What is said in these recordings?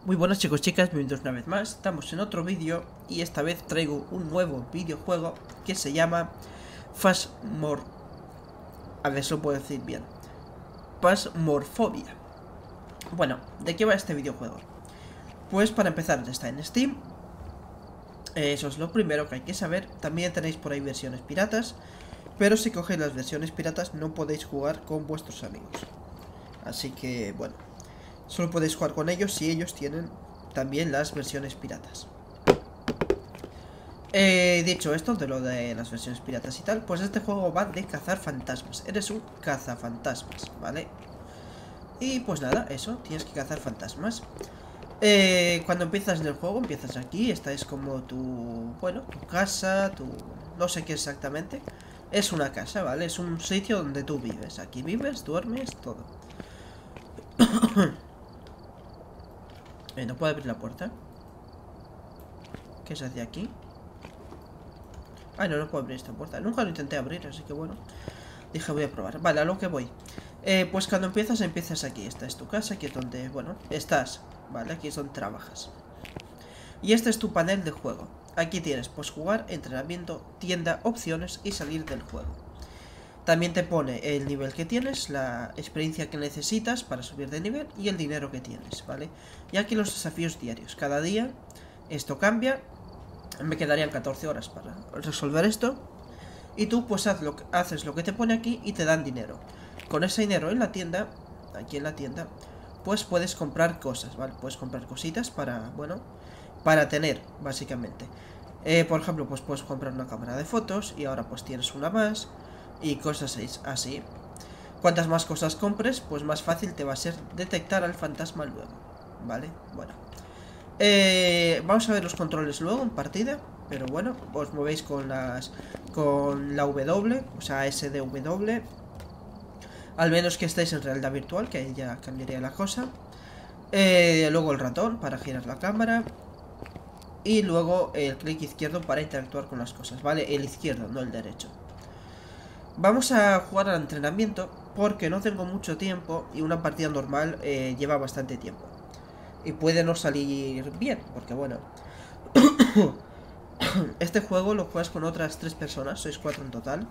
Muy buenas chicos, chicas, bienvenidos una vez más. Estamos en otro vídeo y esta vez traigo un nuevo videojuego que se llama A ver si lo puedo decir bien. Phasmophobia. Bueno, ¿de qué va este videojuego? Pues para empezar está en Steam. Eso es lo primero que hay que saber. También tenéis por ahí versiones piratas, pero si cogéis las versiones piratas no podéis jugar con vuestros amigos. Así que bueno, solo podéis jugar con ellos si ellos tienen también las versiones piratas. Dicho esto de lo de las versiones piratas y tal, pues este juego va de cazar fantasmas. Eres un cazafantasmas, ¿vale? Y pues nada, eso, tienes que cazar fantasmas. Cuando empiezas en el juego, empiezas aquí. Esta es como tu, bueno, tu casa, tu... no sé qué exactamente. Es una casa, ¿vale? Es un sitio donde tú vives. Aquí vives, duermes, todo. No puedo abrir la puerta. ¿Qué se hace aquí? Ah, no puedo abrir esta puerta. Nunca lo intenté abrir, así que bueno. Dije, voy a probar. Vale, a lo que voy. Pues cuando empiezas aquí. Esta es tu casa, aquí es donde, bueno, estás. Vale, aquí es donde trabajas. Y este es tu panel de juego. Aquí tienes, pues, jugar, entrenamiento, tienda, opciones y salir del juego. También te pone el nivel que tienes, la experiencia que necesitas para subir de nivel y el dinero que tienes, ¿vale? Y aquí los desafíos diarios. Cada día esto cambia. Me quedarían 14 horas para resolver esto. Y tú pues haces lo que te pone aquí y te dan dinero. Con ese dinero en la tienda, aquí en la tienda, pues puedes comprar cosas, ¿vale? Puedes comprar cositas para, bueno, para tener, básicamente. Por ejemplo, pues puedes comprar una cámara de fotos y ahora pues tienes una más y cosas así. Cuantas más cosas compres, pues más fácil te va a ser detectar al fantasma luego, ¿vale? Bueno. Vamos a ver los controles luego en partida. Pero bueno, os movéis con la W, o sea, SDW. Al menos que estéis en realidad virtual, que ahí ya cambiaría la cosa. Luego el ratón para girar la cámara. Y luego el clic izquierdo para interactuar con las cosas, ¿vale? El izquierdo, no el derecho. Vamos a jugar al entrenamiento porque no tengo mucho tiempo y una partida normal lleva bastante tiempo. Y puede no salir bien, porque bueno... Este juego lo juegas con otras 3 personas, sois 4 en total.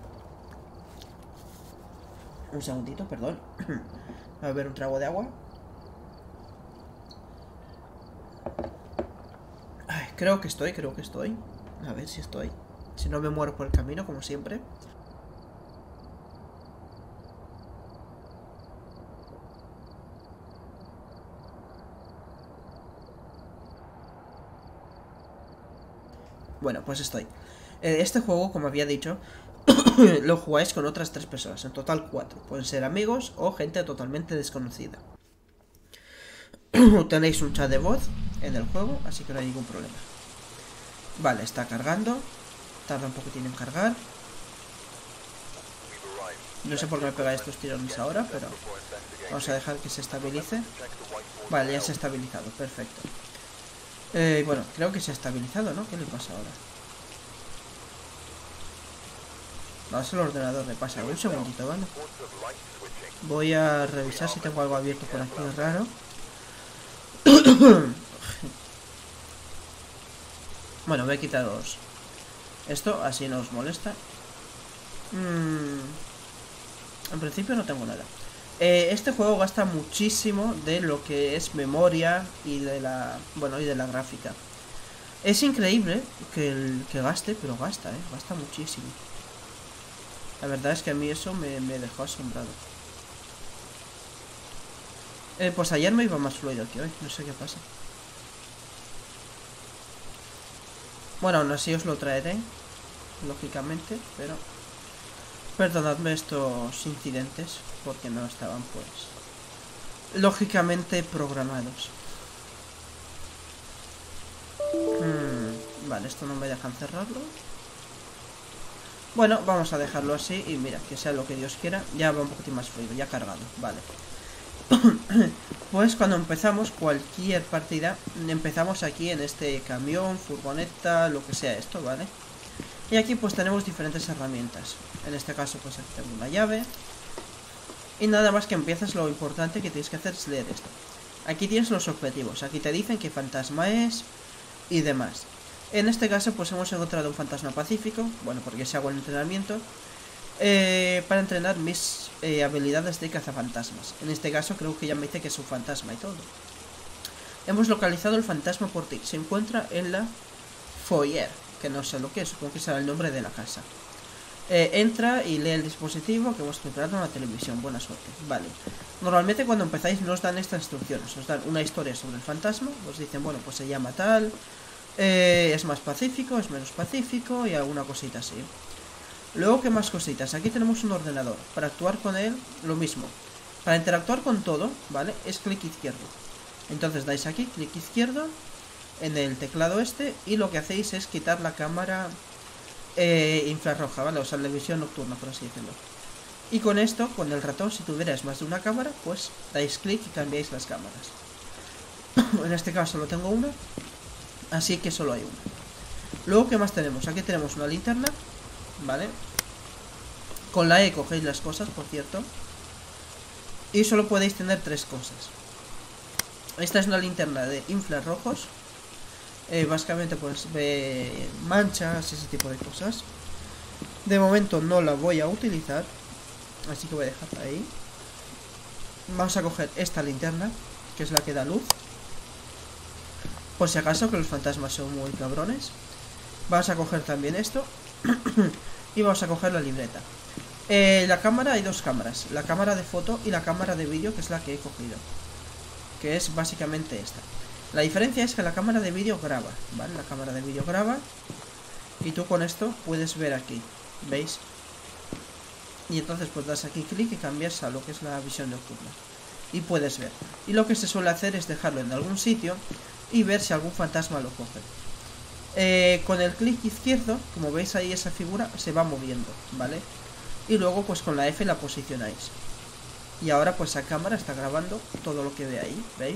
Un segundito, perdón. A beber un trago de agua. Ay, creo que estoy. A ver si estoy. Si no me muero por el camino, como siempre. Bueno, pues estoy. Este juego, como había dicho, lo jugáis con otras 3 personas, en total 4. Pueden ser amigos o gente totalmente desconocida. Tenéis un chat de voz en el juego, así que no hay ningún problema. Vale, está cargando. Tarda un poquitín en cargar. No sé por qué me pega estos tirones ahora, pero vamos a dejar que se estabilice. Vale, ya se ha estabilizado, perfecto. Bueno, creo que se ha estabilizado, ¿no? ¿Qué le pasa ahora? Vamos al ordenador, me pasa. Un segundito, ¿vale? Voy a revisar si tengo algo abierto por aquí raro. Bueno, voy a quitaros esto, así no os molesta. En principio no tengo nada. Este juego gasta muchísimo de lo que es memoria y de la... bueno, y de la gráfica. Es increíble que gaste, pero gasta, gasta muchísimo. La verdad es que a mí eso me dejó asombrado. Pues ayer me iba más fluido que hoy, no sé qué pasa. Bueno, aún así os lo traeré, lógicamente, pero... perdonadme estos incidentes, porque no estaban, pues, lógicamente programados. Vale, esto no me dejan cerrarlo. Bueno, vamos a dejarlo así y mira, que sea lo que Dios quiera. Ya va un poquitín más fluido, ya cargado, vale. Pues cuando empezamos cualquier partida, empezamos aquí en este camión, furgoneta, lo que sea esto, ¿vale? Y aquí pues tenemos diferentes herramientas. En este caso pues aquí tengo una llave. Y nada más que empiezas, lo importante que tienes que hacer es leer esto. Aquí tienes los objetivos, aquí te dicen qué fantasma es y demás. En este caso pues hemos encontrado un fantasma pacífico, bueno, porque si hago el entrenamiento, para entrenar mis habilidades de cazafantasmas. En este caso creo que ya me dice que es un fantasma y todo. Hemos localizado el fantasma Portic, se encuentra en la foyer, que no sé lo que es, supongo que será el nombre de la casa. Entra y lee el dispositivo que hemos preparado en la televisión. Buena suerte. Vale. Normalmente cuando empezáis no os dan estas instrucciones. Os dan una historia sobre el fantasma. Os dicen, bueno, pues se llama tal. Es más pacífico, es menos pacífico y alguna cosita así. Luego, ¿qué más cositas? Aquí tenemos un ordenador. Para actuar con él, lo mismo. Para interactuar con todo, ¿vale? Es clic izquierdo. Entonces dais aquí, clic izquierdo en el teclado este. Y lo que hacéis es quitar la cámara infrarroja, ¿vale? O sea, la visión nocturna, por así decirlo. Y con esto, con el ratón, si tuvierais más de una cámara, pues dais clic y cambiáis las cámaras. En este caso solo tengo una, así que solo hay una. Luego, ¿qué más tenemos? Aquí tenemos una linterna, ¿vale? Con la E cogéis las cosas, por cierto. Y solo podéis tener 3 cosas. Esta es una linterna de infrarrojos. Básicamente pues ve manchas, ese tipo de cosas. De momento no la voy a utilizar, así que voy a dejarla ahí. Vamos a coger esta linterna, que es la que da luz, por si acaso, que los fantasmas son muy cabrones. Vamos a coger también esto. Y vamos a coger la libreta. La cámara, hay 2 cámaras, la cámara de foto y la cámara de vídeo, que es la que he cogido, que es básicamente esta. La diferencia es que la cámara de vídeo graba, ¿vale? La cámara de vídeo graba y tú con esto puedes ver aquí, ¿veis? Y entonces pues das aquí clic y cambias a lo que es la visión nocturna y puedes ver. Y lo que se suele hacer es dejarlo en algún sitio y ver si algún fantasma lo coge. Con el clic izquierdo, como veis ahí esa figura se va moviendo, ¿vale? Y luego pues con la F la posicionáis. Y ahora pues la cámara está grabando todo lo que ve ahí, ¿veis?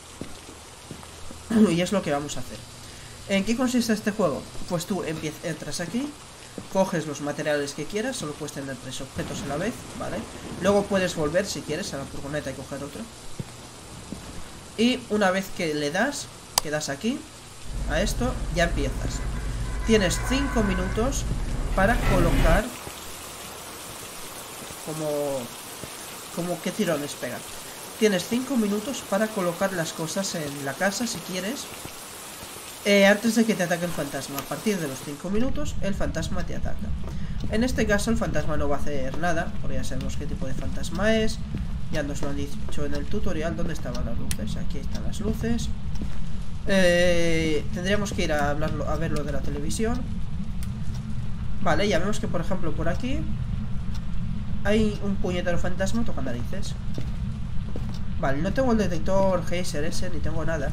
Y es lo que vamos a hacer. ¿En qué consiste este juego? Pues tú entras aquí, coges los materiales que quieras, solo puedes tener 3 objetos a la vez, ¿vale? Luego puedes volver si quieres a la furgoneta y coger otro. Y una vez que le das, que das aquí, a esto, ya empiezas. Tienes 5 minutos para colocar como qué tirones pega. Tienes 5 minutos para colocar las cosas en la casa si quieres, antes de que te ataque el fantasma. A partir de los 5 minutos el fantasma te ataca. En este caso el fantasma no va a hacer nada, porque ya sabemos qué tipo de fantasma es. Ya nos lo han dicho en el tutorial. ¿Dónde estaban las luces? Aquí están las luces. Tendríamos que ir a ver lo de la televisión. Vale, ya vemos que por ejemplo por aquí hay un puñetero fantasma toca narices. Vale, no tengo el detector geyser ese, ni tengo nada.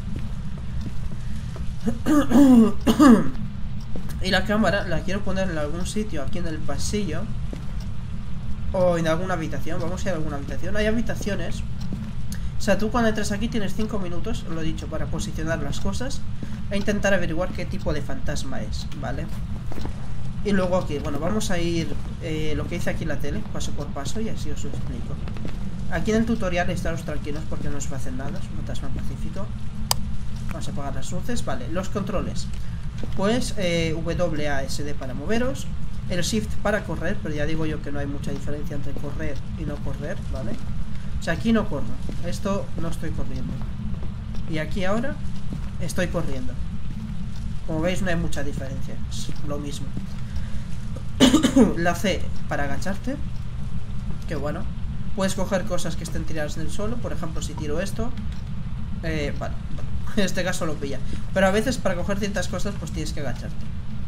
Y la cámara la quiero poner en algún sitio aquí en el pasillo o en alguna habitación. Vamos a ir a alguna habitación. Hay habitaciones. O sea, tú cuando entras aquí tienes 5 minutos, lo he dicho, para posicionar las cosas e intentar averiguar qué tipo de fantasma es, ¿vale? Y luego aquí, bueno, vamos a ir lo que dice aquí en la tele, paso por paso, y así os lo explico. Aquí en el tutorial estaros tranquilos porque no os va a hacer nada, es un fantasma pacífico. Vamos a apagar las luces, vale. Los controles, pues WASD para moveros, el Shift para correr, pero ya digo yo que no hay mucha diferencia entre correr y no correr, ¿vale? O sea, aquí no corro, esto no estoy corriendo. Y aquí ahora estoy corriendo. Como veis no hay mucha diferencia, es lo mismo. La C para agacharte, que bueno. Puedes coger cosas que estén tiradas en el suelo. Por ejemplo, si tiro esto, vale, en este caso lo pilla. Pero a veces para coger ciertas cosas pues tienes que agacharte.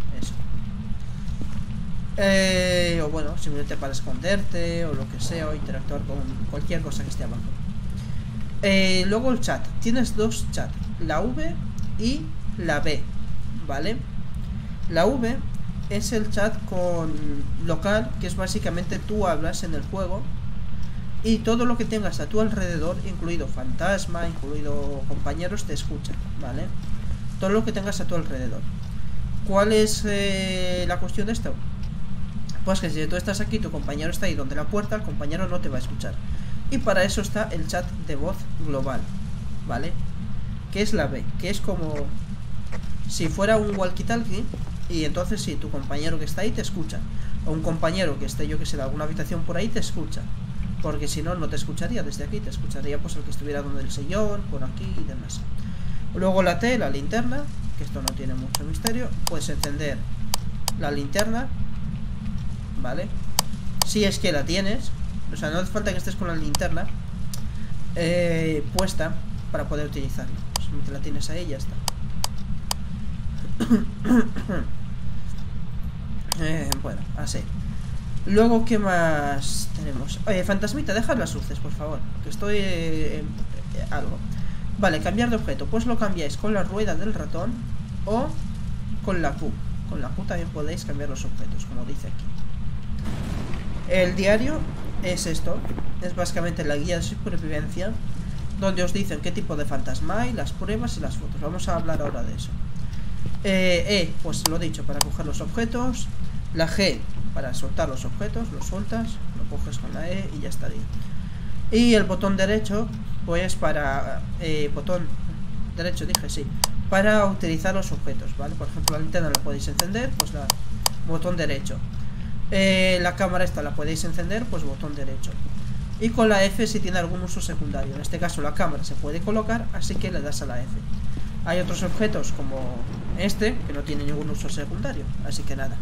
Eso. O bueno, simplemente para esconderte o lo que sea, o interactuar con cualquier cosa que esté abajo. Luego el chat. Tienes 2 chats, la V y la B, ¿vale? La V es el chat con local, que es básicamente tú hablas en el juego y todo lo que tengas a tu alrededor, incluido fantasma, incluido compañeros, te escuchan, ¿vale? Todo lo que tengas a tu alrededor. ¿Cuál es la cuestión de esto? Pues que si tú estás aquí, tu compañero está ahí donde la puerta, el compañero no te va a escuchar. Y para eso está el chat de voz global, ¿vale? ¿Qué es la B? Que es como si fuera un walkie-talkie. Y entonces si tu compañero que está ahí te escucha, o un compañero que esté, yo que sé, en alguna habitación por ahí te escucha, porque si no, no te escucharía desde aquí, te escucharía pues el que estuviera donde el sillón, por aquí y demás. Luego la T, la linterna, que esto no tiene mucho misterio. Puedes encender la linterna, ¿vale? Si es que la tienes, o sea, no hace falta que estés con la linterna puesta para poder utilizarla. Pues la tienes ahí y ya está. Bueno, así. Luego, ¿qué más tenemos? Oye, fantasmita, deja las luces, por favor, que estoy algo. Vale, cambiar de objeto. Pues lo cambiáis con la rueda del ratón o con la Q. Con la Q también podéis cambiar los objetos, como dice aquí. El diario es esto. Es básicamente la guía de supervivencia, donde os dicen qué tipo de fantasma hay, las pruebas y las fotos. Vamos a hablar ahora de eso. Pues lo dicho, para coger los objetos. La G para soltar los objetos, los sueltas, lo coges con la E y ya estaría. Y el botón derecho, pues para botón derecho, dije sí, para utilizar los objetos, ¿vale? Por ejemplo, la linterna la podéis encender, pues la botón derecho. La cámara esta la podéis encender, pues botón derecho. Y con la F si tiene algún uso secundario. En este caso la cámara se puede colocar, así que le das a la F. Hay otros objetos como este que no tiene ningún uso secundario, así que nada.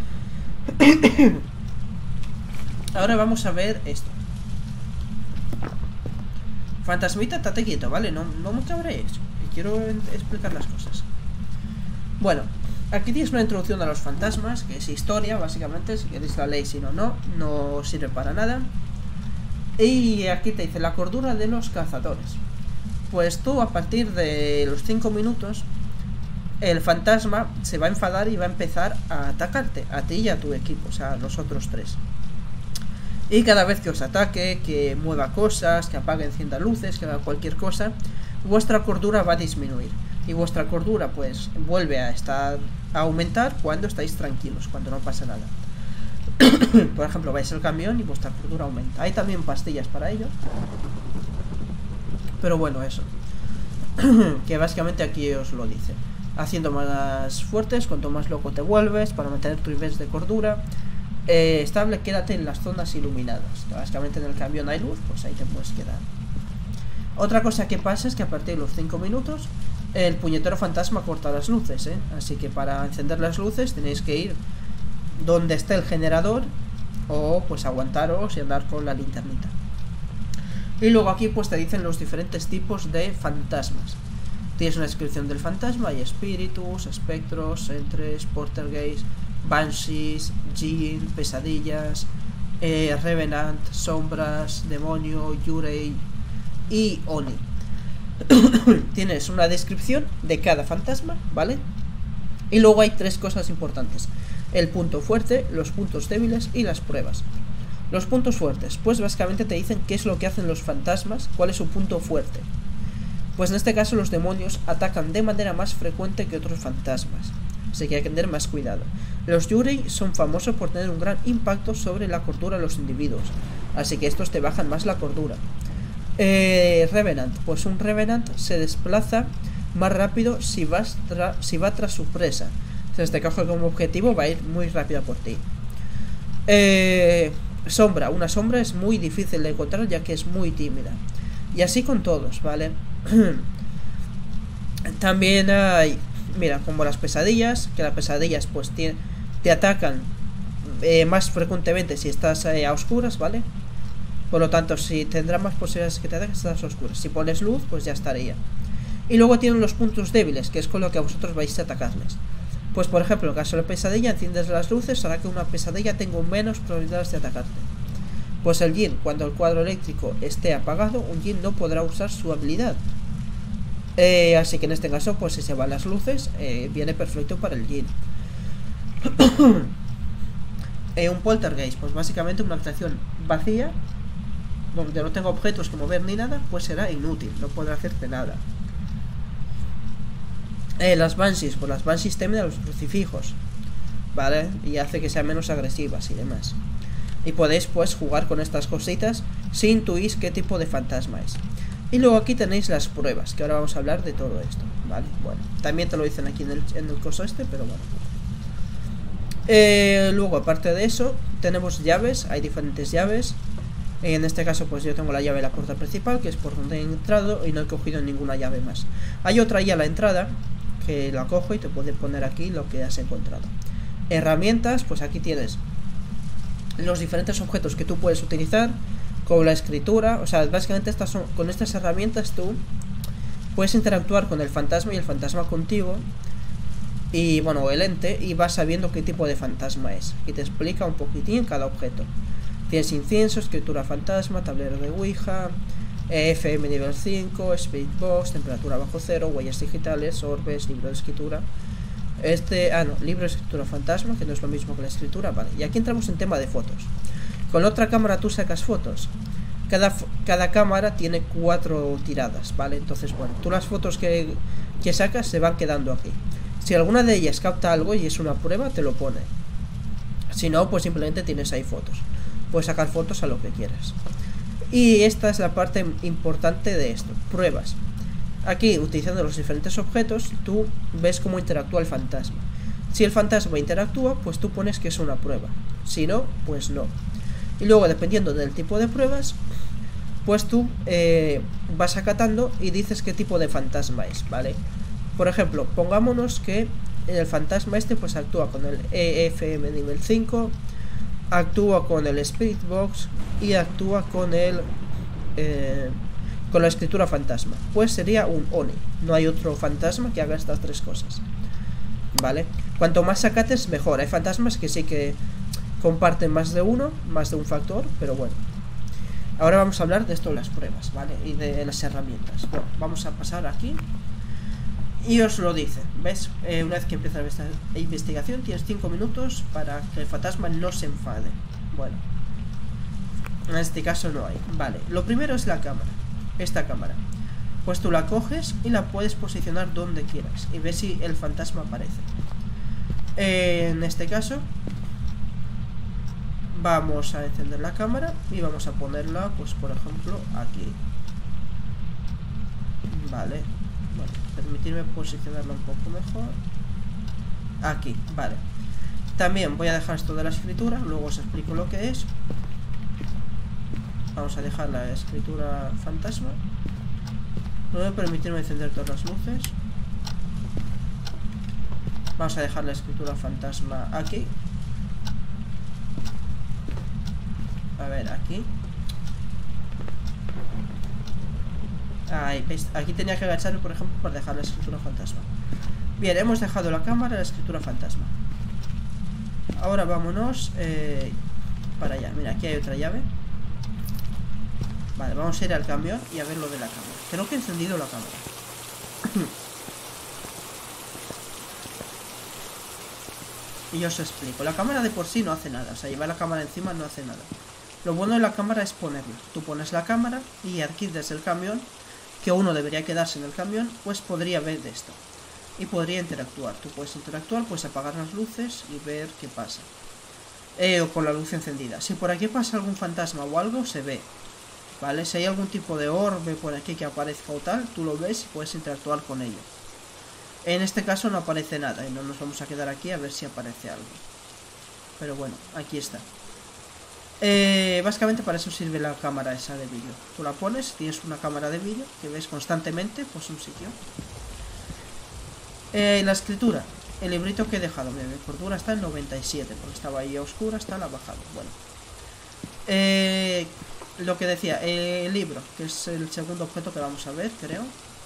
Ahora vamos a ver esto. Fantasmita, estate quieto, ¿vale? No me cabréis, que quiero explicar las cosas. Bueno, aquí tienes una introducción a los fantasmas, que es historia, básicamente. Si queréis la leéis, si no, no sirve para nada. Y aquí te dice la cordura de los cazadores. Pues tú, a partir de los 5 minutos, el fantasma se va a enfadar y va a empezar a atacarte, a ti y a tu equipo, o sea, a los otros 3. Y cada vez que os ataque, que mueva cosas, que apague, encienda luces, que haga cualquier cosa, vuestra cordura va a disminuir. Y vuestra cordura, pues, vuelve a aumentar cuando estáis tranquilos, cuando no pasa nada. Por ejemplo, vais al camión y vuestra cordura aumenta. Hay también pastillas para ello. Pero bueno, eso. Que básicamente aquí os lo dice. Haciendo más fuertes, cuanto más loco te vuelves, para mantener tu nivel de cordura estable, quédate en las zonas iluminadas. Básicamente en el camión hay luz, pues ahí te puedes quedar. Otra cosa que pasa es que a partir de los 5 minutos el puñetero fantasma corta las luces, así que para encender las luces tenéis que ir donde esté el generador, o pues aguantaros y andar con la linternita. Y luego aquí pues te dicen los diferentes tipos de fantasmas. Tienes una descripción del fantasma, hay espíritus, espectros, entes, poltergeist, banshees, jinn, pesadillas, revenant, sombras, demonio, yurei y oni. Tienes una descripción de cada fantasma, ¿vale? Y luego hay 3 cosas importantes: el punto fuerte, los puntos débiles y las pruebas. Los puntos fuertes, pues básicamente te dicen qué es lo que hacen los fantasmas, cuál es su punto fuerte. Pues en este caso los demonios atacan de manera más frecuente que otros fantasmas, así que hay que tener más cuidado. Los yurei son famosos por tener un gran impacto sobre la cordura de los individuos, así que estos te bajan más la cordura. Revenant, pues un Revenant se desplaza más rápido si va tras su presa. Si te coge como objetivo, va a ir muy rápido por ti. Sombra, una sombra es muy difícil de encontrar ya que es muy tímida. Y así con todos, ¿vale? También hay, mira, como las pesadillas, que las pesadillas pues te atacan más frecuentemente si estás a oscuras, ¿vale? Por lo tanto, si tendrá más posibilidades que te ataquen si estás a oscuras. Si pones luz, pues ya estaría. Y luego tienen los puntos débiles, que es con lo que a vosotros vais a atacarles. Pues por ejemplo, en el caso de la pesadilla, enciendes las luces, hará que una pesadilla tenga menos probabilidades de atacarte. Pues el jinn, cuando el cuadro eléctrico esté apagado, un jinn no podrá usar su habilidad. Así que en este caso, pues si se van las luces, viene perfecto para el jinn. Un poltergeist, pues básicamente una habitación vacía, donde no tengo objetos que mover ni nada, pues será inútil, no podrá hacerte nada. Las banshees, pues las banshees temen a los crucifijos, ¿vale? Y hace que sean menos agresivas y demás. Y podéis pues jugar con estas cositas si intuís qué tipo de fantasma es. Y luego aquí tenéis las pruebas, que ahora vamos a hablar de todo esto, ¿vale? Bueno, también te lo dicen aquí en el coso este, pero bueno. Luego, aparte de eso, tenemos llaves, hay diferentes llaves. En este caso, pues yo tengo la llave de la puerta principal, que es por donde he entrado, y no he cogido ninguna llave más. Hay otra ya a la entrada, que la cojo y te puede poner aquí lo que has encontrado. Herramientas, pues aquí tienes los diferentes objetos que tú puedes utilizar, como la escritura. O sea, básicamente con estas herramientas tú puedes interactuar con el fantasma y el fantasma contigo. Y bueno, el ente, y vas sabiendo qué tipo de fantasma es. Y te explica un poquitín cada objeto. Tienes incienso, escritura fantasma, tablero de Ouija, FM nivel 5, Spirit Box, temperatura bajo cero, huellas digitales, orbes, libro de escritura. Libro de escritura fantasma, que no es lo mismo que la escritura, vale. Y aquí entramos en tema de fotos. Con la otra cámara tú sacas fotos. Cada cámara tiene 4 tiradas, ¿vale? Entonces, bueno, tú las fotos que sacas se van quedando aquí. Si alguna de ellas capta algo y es una prueba, te lo pone. Si no, pues simplemente tienes ahí fotos. Puedes sacar fotos a lo que quieras. Y esta es la parte importante de esto, pruebas. Aquí, utilizando los diferentes objetos, tú ves cómo interactúa el fantasma. Si el fantasma interactúa, pues tú pones que es una prueba. Si no, pues no. Y luego, dependiendo del tipo de pruebas, pues tú vas acatando y dices qué tipo de fantasma es, ¿vale? Por ejemplo, pongámonos que el fantasma este pues actúa con el EFM nivel 5, actúa con el Spirit Box y actúa con con la escritura fantasma. Pues sería un Oni. No hay otro fantasma que haga estas 3 cosas, ¿vale? Cuanto más acates, mejor. Hay fantasmas que sí que comparten más de un factor, pero bueno. Ahora vamos a hablar de esto de las pruebas, ¿vale? Y de las herramientas. Bueno, vamos a pasar aquí. Y os lo dice, ¿ves? Una vez que empieza esta investigación, tienes 5 minutos para que el fantasma no se enfade. Bueno, en este caso no hay. Vale, lo primero es la cámara. Esta cámara. Pues tú la coges y la puedes posicionar donde quieras. Y ves si el fantasma aparece. En este caso, vamos a encender la cámara y vamos a ponerla, pues por ejemplo, aquí. Vale. Bueno, permitirme posicionarlo un poco mejor. Aquí, vale. También voy a dejar esto de la escritura, luego os explico lo que es. Vamos a dejar la escritura fantasma. Voy a permitirme encender todas las luces. Vamos a dejar la escritura fantasma aquí. A ver, aquí. Ahí, ¿veis? Aquí tenía que agacharme, por ejemplo, para dejar la escritura fantasma. Bien, hemos dejado la cámara y la escritura fantasma. Ahora vámonos para allá. Mira, aquí hay otra llave. Vale, vamos a ir al camión y a ver lo de la cámara. Creo que he encendido la cámara. Y os explico. La cámara de por sí no hace nada. O sea, llevar la cámara encima no hace nada. Lo bueno de la cámara es ponerla. Tú pones la cámara y aquí desde el camión, que uno debería quedarse en el camión, pues podría ver de esto. Y podría interactuar. Tú puedes interactuar, puedes apagar las luces y ver qué pasa. O con la luz encendida. Si por aquí pasa algún fantasma o algo, se ve. ¿Vale? Si hay algún tipo de orbe por aquí que aparezca o tal, tú lo ves y puedes interactuar con ello. En este caso no aparece nada y no nos vamos a quedar aquí a ver si aparece algo. Pero bueno, aquí está. Básicamente para eso sirve la cámara esa de vídeo. Tú la pones, tienes una cámara de vídeo que ves constantemente, pues un sitio. La escritura, el librito que he dejado, mi cordura está en 97, porque estaba ahí a oscura, está la bajado. Bueno, lo que decía, el libro, que es el segundo objeto que vamos a ver, creo.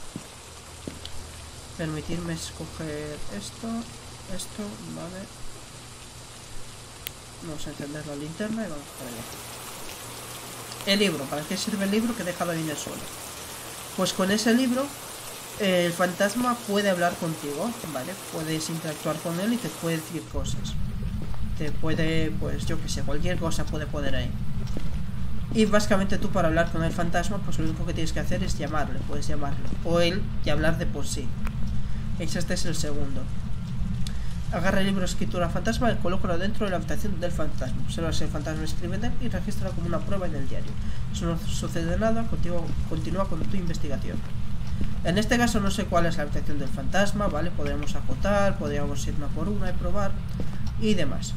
Permitirme escoger esto, vale. Vamos a encender la linterna y vamos para allá. El libro, ¿para qué sirve el libro que he dejado ahí en el suelo? Pues con ese libro el fantasma puede hablar contigo, ¿vale? Puedes interactuar con él y te puede decir cosas. Te puede, pues yo que sé, cualquier cosa puede poner ahí. Y básicamente tú para hablar con el fantasma, pues lo único que tienes que hacer es llamarle, puedes llamarle. O él y hablar de por sí. Este es el segundo. Agarra el libro de escritura fantasma y colócalo dentro de la habitación del fantasma. Observa si el fantasma escribe en él y registra como una prueba en el diario. Si no sucede nada, continúa con tu investigación. En este caso no sé cuál es la habitación del fantasma, ¿vale? Podríamos acotar, podríamos ir una por una y probar y demás.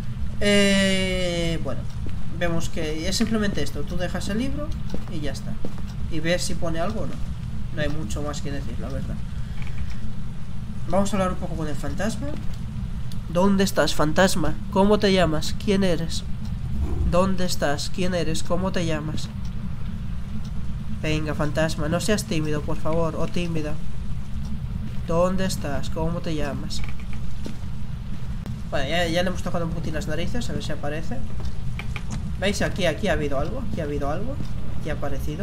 Bueno, vemos que es simplemente esto. Tú dejas el libro y ya está. Y ves si pone algo o no. No hay mucho más que decir, la verdad. Vamos a hablar un poco con el fantasma. ¿Dónde estás, fantasma? ¿Cómo te llamas? ¿Quién eres? ¿Dónde estás? ¿Quién eres? ¿Cómo te llamas? Venga, fantasma, no seas tímido, por favor, o tímida. ¿Dónde estás? ¿Cómo te llamas? Bueno, ya le hemos tocado un poquito las narices, a ver si aparece. ¿Veis? Aquí ha habido algo, aquí ha habido algo. Aquí ha aparecido.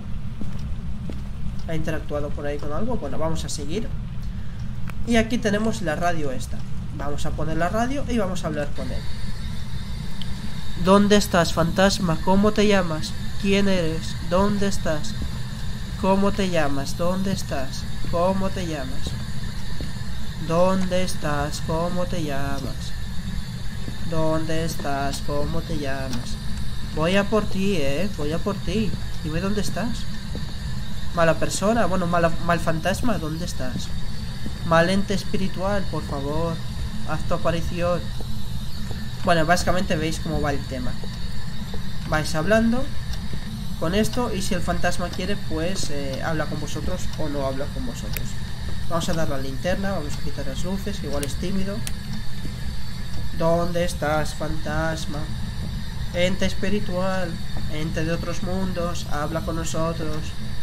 Ha interactuado por ahí con algo. Bueno, vamos a seguir. Y aquí tenemos la radio esta. Vamos a poner la radio y vamos a hablar con él. ¿Dónde estás, fantasma? ¿Cómo te llamas? ¿Quién eres? ¿Dónde estás? ¿Cómo te llamas? ¿Dónde estás? ¿Cómo te llamas? ¿Dónde estás? ¿Cómo te llamas? ¿Dónde estás? ¿Cómo te llamas? Voy a por ti, voy a por ti. Dime dónde estás. Mala persona, bueno, mal fantasma, ¿dónde estás? Mal ente espiritual, por favor, haz tu aparición. Bueno, básicamente veis cómo va el tema. Vais hablando con esto y si el fantasma quiere, pues habla con vosotros o no habla con vosotros. Vamos a dar la linterna, vamos a quitar las luces, que igual es tímido. ¿Dónde estás, fantasma? Ente espiritual, ente de otros mundos, habla con nosotros.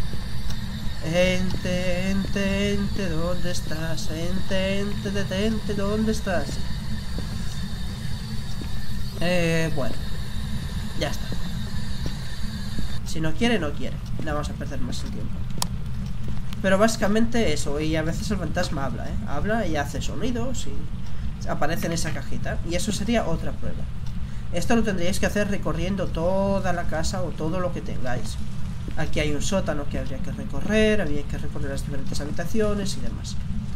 Ente, ¿dónde estás? Ente, detente, ¿dónde estás? Bueno, ya está. Si no quiere, no quiere. No vamos a perder más el tiempo. Pero básicamente eso, y a veces el fantasma habla, habla y hace sonidos y aparece en esa cajita. Y eso sería otra prueba. Esto lo tendríais que hacer recorriendo toda la casa o todo lo que tengáis. Aquí hay un sótano que habría que recorrer las diferentes habitaciones y demás.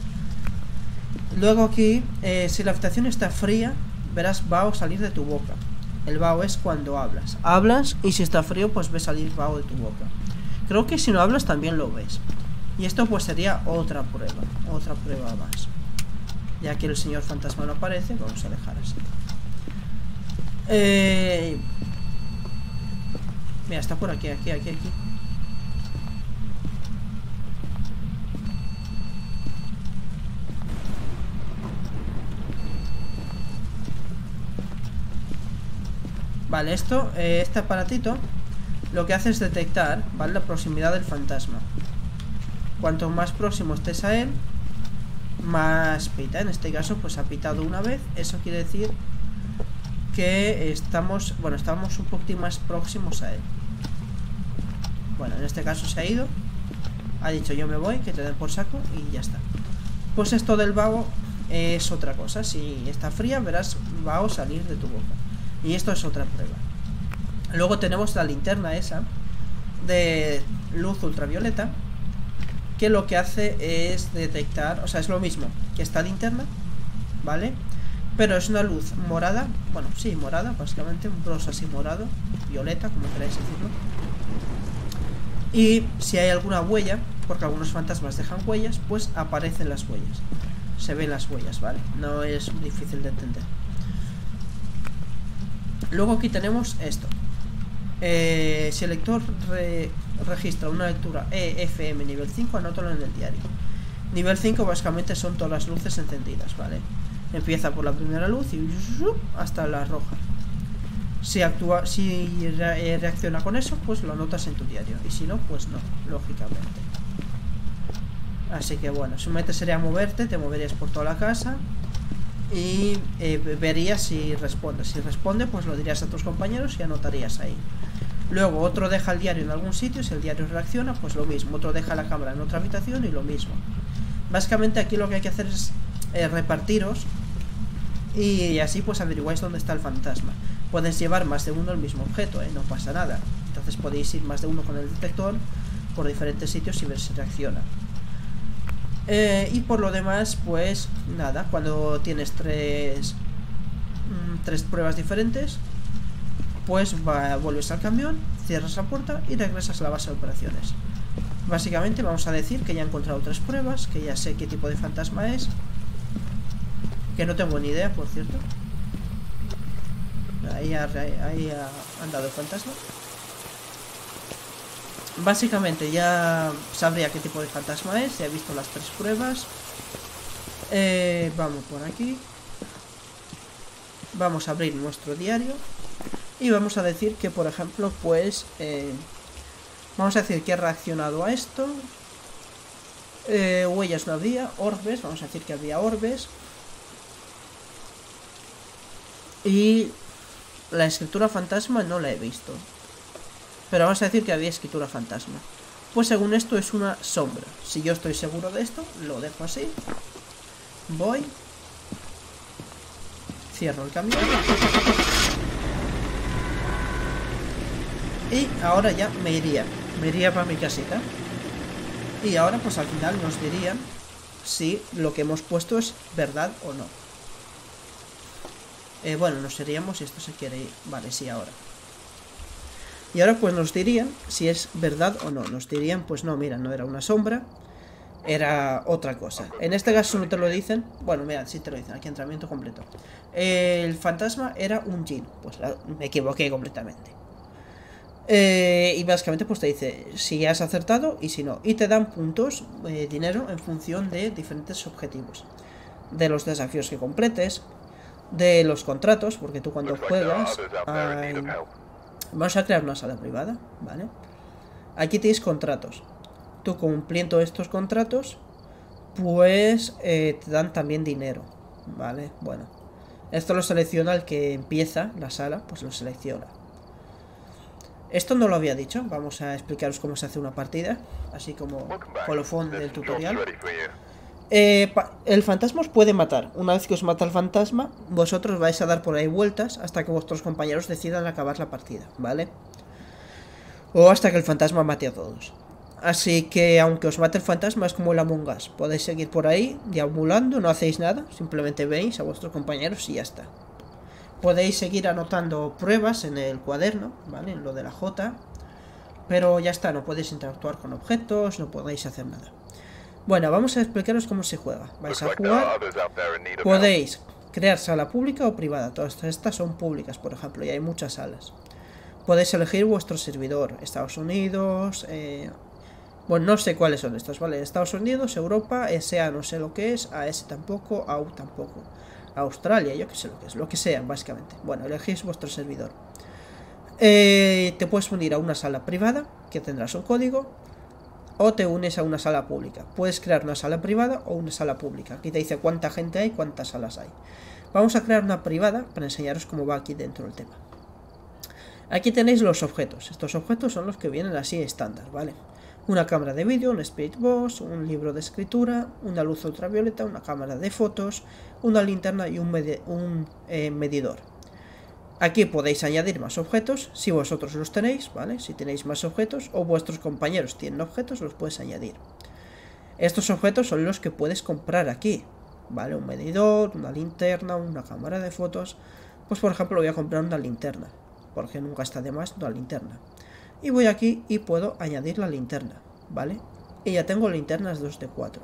Luego aquí, si la habitación está fría, verás vaho salir de tu boca. El vaho es cuando hablas. Hablas y si está frío, pues ves salir vaho de tu boca. Creo que si no hablas también lo ves. Y esto pues sería otra prueba más. Ya que el señor fantasma no aparece, vamos a dejar así. Mira, está por aquí. Vale, este aparatito lo que hace es detectar, ¿vale?, la proximidad del fantasma. Cuanto más próximo estés a él, más pita. En este caso, pues ha pitado una vez. Eso quiere decir que estamos un poquito más próximos a él. Bueno, en este caso se ha ido. Ha dicho yo me voy, que te den por saco y ya está. Pues esto del vaho es otra cosa. Si está fría, verás vaho salir de tu boca. Y esto es otra prueba. Luego tenemos la linterna esa de luz ultravioleta, que lo que hace es detectar, o sea, es lo mismo que esta linterna, ¿vale? Pero es una luz morada, bueno, sí, morada, básicamente, un rosa así morado, violeta, como queráis decirlo. Y si hay alguna huella, porque algunos fantasmas dejan huellas, pues aparecen las huellas. Se ven las huellas, ¿vale? No es difícil de entender. Luego aquí tenemos esto. Si el lector registra una lectura EFM nivel 5, anótalo en el diario. Nivel 5 básicamente son todas las luces encendidas, ¿vale? Empieza por la primera luz y hasta la roja. Si reacciona con eso, pues lo anotas en tu diario. Y si no, pues no, lógicamente. Así que bueno, su meta sería moverte, te moverías por toda la casa y verías si responde. Si responde, pues lo dirías a tus compañeros y anotarías ahí. Luego otro deja el diario en algún sitio, si el diario reacciona, pues lo mismo. Otro deja la cámara en otra habitación y lo mismo. Básicamente aquí lo que hay que hacer es repartiros y así pues averiguáis dónde está el fantasma. Puedes llevar más de uno el mismo objeto, no pasa nada. Entonces podéis ir más de uno con el detector por diferentes sitios y ver si reacciona. Y por lo demás, pues nada, cuando tienes tres pruebas diferentes, pues vuelves al camión, cierras la puerta y regresas a la base de operaciones. Básicamente vamos a decir que ya he encontrado 3 pruebas, que ya sé qué tipo de fantasma es, que no tengo ni idea, por cierto. Ahí ha andado el fantasma. Básicamente ya sabría qué tipo de fantasma es, ya he visto las 3 pruebas. Vamos por aquí. Vamos a abrir nuestro diario y vamos a decir que, por ejemplo, pues vamos a decir que he reaccionado a esto. Huellas no había, orbes, vamos a decir que había orbes. Y la escritura fantasma no la he visto, pero vamos a decir que había escritura fantasma. Pues según esto es una sombra. Si yo estoy seguro de esto, lo dejo así. Voy. Cierro el camión. Y ahora ya me iría para mi casita. Y ahora pues al final nos dirían si lo que hemos puesto es verdad o no. Bueno, nos iríamos si esto se quiere ir. Vale, sí, ahora. Y ahora pues nos dirían si es verdad o no. Nos dirían, pues no, mira, no era una sombra, era otra cosa. En este caso no te lo dicen. Bueno, mira, sí te lo dicen, aquí entrenamiento completo. El fantasma era un djinn. Pues me equivoqué completamente. Y básicamente pues te dice si has acertado y si no. Y te dan puntos, dinero, en función de diferentes objetivos. De los desafíos que completes, de los contratos, porque tú cuando juegas... vamos a crear una sala privada, ¿vale? Aquí tienes contratos. Tú cumpliendo estos contratos, pues te dan también dinero, ¿vale? Bueno, esto lo selecciona el que empieza la sala, pues lo selecciona. Esto no lo había dicho, vamos a explicaros cómo se hace una partida, así como colofón del tutorial. El fantasma os puede matar. Una vez que os mata el fantasma, vosotros vais a dar por ahí vueltas hasta que vuestros compañeros decidan acabar la partida, ¿vale? O hasta que el fantasma mate a todos. Así que aunque os mate el fantasma es como el Among Us. Podéis seguir por ahí deambulando, no hacéis nada, simplemente veis a vuestros compañeros y ya está. Podéis seguir anotando pruebas en el cuaderno, ¿vale? En lo de la J. Pero ya está, no podéis interactuar con objetos, no podéis hacer nada. Bueno, vamos a explicaros cómo se juega. Vais a jugar, podéis crear sala pública o privada. Todas estas son públicas, por ejemplo, y hay muchas salas. Podéis elegir vuestro servidor, Estados Unidos, bueno, no sé cuáles son estos, ¿vale? Estados Unidos, Europa, SA no sé lo que es, AS tampoco, AU tampoco, Australia, yo que sé lo que sea, básicamente. Bueno, elegís vuestro servidor. Te puedes unir a una sala privada, que tendrás un código, o te unes a una sala pública. Puedes crear una sala privada o una sala pública. Aquí te dice cuánta gente hay, cuántas salas hay. Vamos a crear una privada para enseñaros cómo va aquí dentro el tema. Aquí tenéis los objetos. Estos objetos son los que vienen así estándar, ¿vale? Una cámara de vídeo, un Spirit Box, un libro de escritura, una luz ultravioleta, una cámara de fotos, una linterna y un medidor. Aquí podéis añadir más objetos, si vosotros los tenéis, ¿vale? Si tenéis más objetos o vuestros compañeros tienen objetos, los puedes añadir. Estos objetos son los que puedes comprar aquí, ¿vale? Un medidor, una linterna, una cámara de fotos. Pues por ejemplo voy a comprar una linterna, porque nunca está de más una linterna. Y voy aquí y puedo añadir la linterna, ¿vale? Y ya tengo linternas 2 de 4.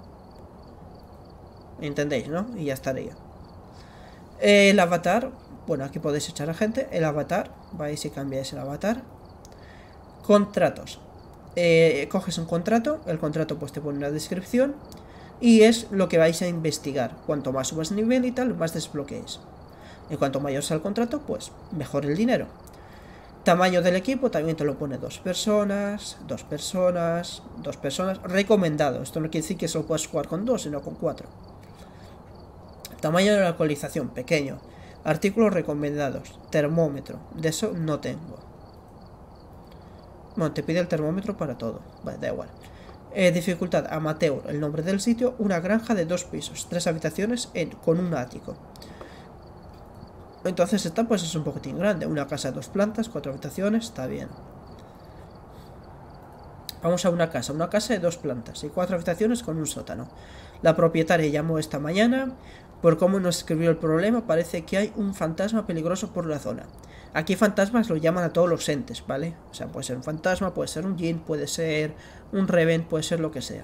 ¿Entendéis, no? Y ya estaría. El avatar, bueno, aquí podéis echar a gente. El avatar, vais y cambiáis el avatar. Contratos. Coges un contrato, el contrato pues te pone una descripción y es lo que vais a investigar. Cuanto más subas nivel y tal, más desbloqueéis. Y cuanto mayor sea el contrato, pues mejor el dinero. Tamaño del equipo también te lo pone 2 personas, 2 personas, 2 personas. Recomendado, esto no quiere decir que solo puedas jugar con 2, sino con 4. Tamaño de la actualización, pequeño. Artículos recomendados, termómetro, de eso no tengo. Bueno, te pide el termómetro para todo, vale, da igual. Dificultad, amateur, el nombre del sitio, una granja de 2 pisos, 3 habitaciones con un ático. Entonces esta pues es un poquitín grande, una casa de 2 plantas, 4 habitaciones, está bien. Vamos a una casa de 2 plantas y 4 habitaciones con un sótano. La propietaria llamó esta mañana. Por cómo nos escribió el problema, parece que hay un fantasma peligroso por la zona. Aquí fantasmas lo llaman a todos los entes, ¿vale? O sea, puede ser un fantasma, puede ser un djinn, puede ser un reven, puede ser lo que sea.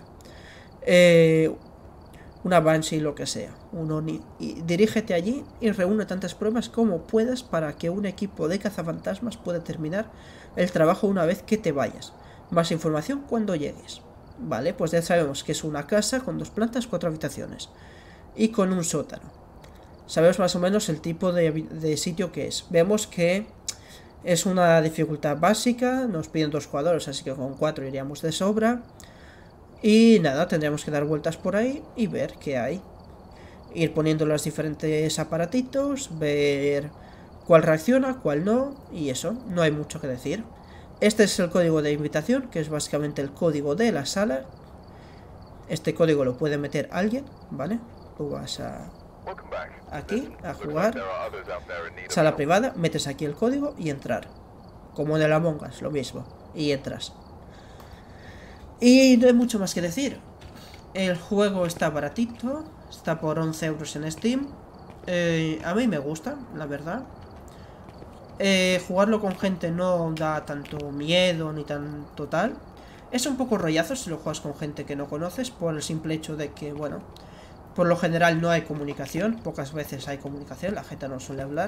Una banshee, lo que sea. Un oni. Y dirígete allí y reúne tantas pruebas como puedas para que un equipo de cazafantasmas pueda terminar el trabajo una vez que te vayas. Más información cuando llegues. Vale, pues ya sabemos que es una casa con 2 plantas, 4 habitaciones. Y con un sótano. Sabemos más o menos el tipo de sitio que es. Vemos que es una dificultad básica. Nos piden 2 jugadores, así que con 4 iríamos de sobra. Y nada, tendríamos que dar vueltas por ahí y ver qué hay. Ir poniendo los diferentes aparatitos, ver cuál reacciona, cuál no. Y eso, no hay mucho que decir. Este es el código de invitación, que es básicamente el código de la sala. Este código lo puede meter alguien, ¿vale? Tú vas aquí a jugar, sala privada, metes aquí el código y entrar. Como en el Among Us, lo mismo. Y entras. Y no hay mucho más que decir. El juego está baratito, está por 11 euros en Steam. A mí me gusta, la verdad. Jugarlo con gente no da tanto miedo ni tanto tal. Es un poco rollazo si lo juegas con gente que no conoces, por el simple hecho de que, bueno, por lo general no hay comunicación. Pocas veces hay comunicación, la gente no suele hablar.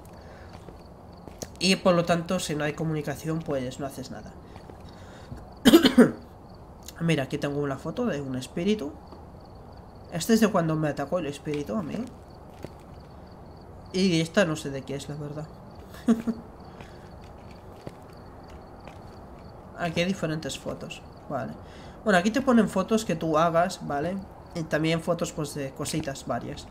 Y por lo tanto, si no hay comunicación, pues no haces nada. Mira, aquí tengo una foto de un espíritu. Este es de cuando me atacó el espíritu a mí. Y esta no sé de qué es, la verdad. Aquí hay diferentes fotos, vale. Bueno, aquí te ponen fotos que tú hagas, ¿vale? Y también fotos pues de cositas varias.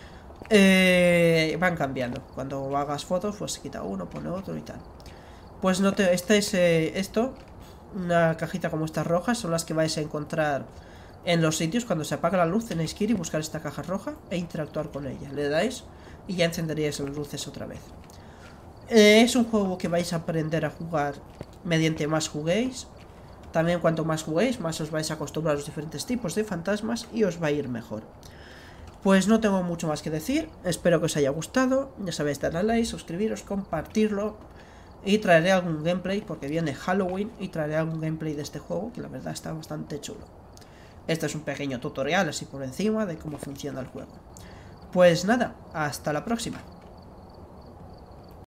Van cambiando. Cuando hagas fotos, pues se quita uno, pone otro y tal. Pues no te... Este es esto. Una cajita como estas rojas son las que vais a encontrar en los sitios. Cuando se apaga la luz tenéis que ir y buscar esta caja roja e interactuar con ella. Le dais y ya encenderíais las luces otra vez. Es un juego que vais a aprender a jugar mediante más juguéis. También cuanto más juguéis, más os vais a acostumbrar a los diferentes tipos de fantasmas y os va a ir mejor. Pues no tengo mucho más que decir. Espero que os haya gustado. Ya sabéis, darle a like, suscribiros, compartirlo. Y traeré algún gameplay, porque viene Halloween, y traeré algún gameplay de este juego, que la verdad está bastante chulo. Este es un pequeño tutorial así por encima de cómo funciona el juego. Pues nada, hasta la próxima.